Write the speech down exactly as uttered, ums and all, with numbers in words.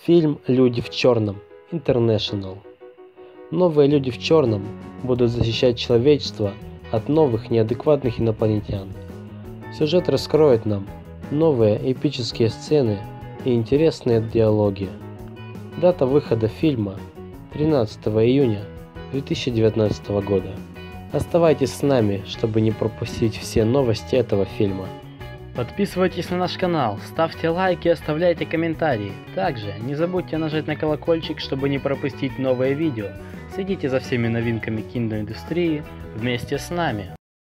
Фильм «Люди в черном» International. Новые люди в черном будут защищать человечество от новых неадекватных инопланетян. Сюжет раскроет нам новые эпические сцены и интересные диалоги. Дата выхода фильма тринадцатого июня две тысячи девятнадцатого года. Оставайтесь с нами, чтобы не пропустить все новости этого фильма. Подписывайтесь на наш канал, ставьте лайки и оставляйте комментарии. Также не забудьте нажать на колокольчик, чтобы не пропустить новые видео. Следите за всеми новинками киноиндустрии вместе с нами.